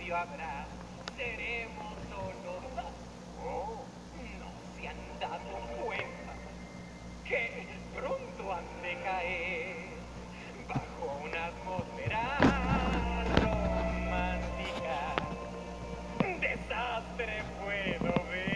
cambio habrá. Seremos solo dos. Oh, no se han dado cuenta que pronto han de caer bajo una atmósfera romántica. Desastre puedo ver.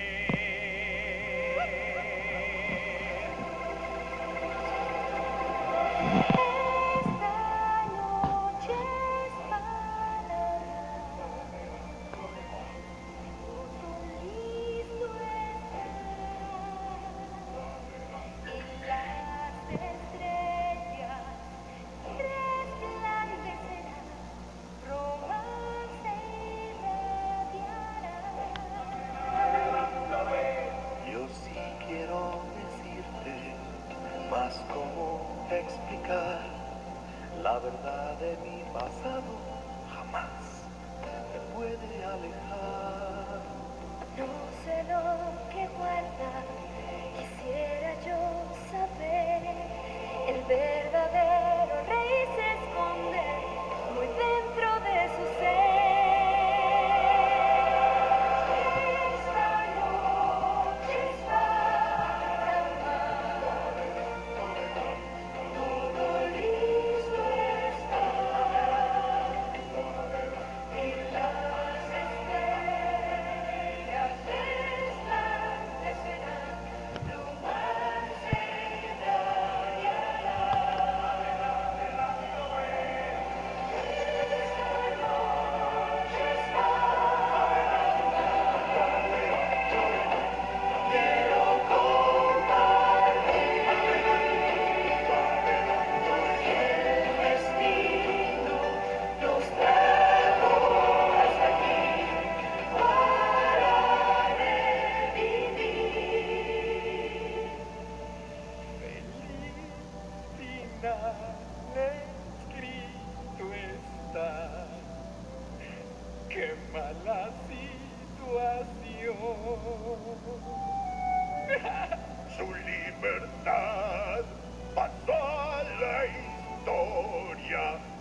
Mas cómo explicar la verdad de mi pasado jamás me puede alejar. No sé lo que guarda, quisiera yo saber. El verdadero rey se esconde muy dentro de su ser. Esta noche es para amar. Todo listo está. Y las estrellas resplandecerán. Tu mar se irradiará. Esta noche es para amar. Quiero compartir. El destino nos trajo hasta aquí para revivir. Feliz final escrito está. Qué mala situación. Su libertad pasó a la historia.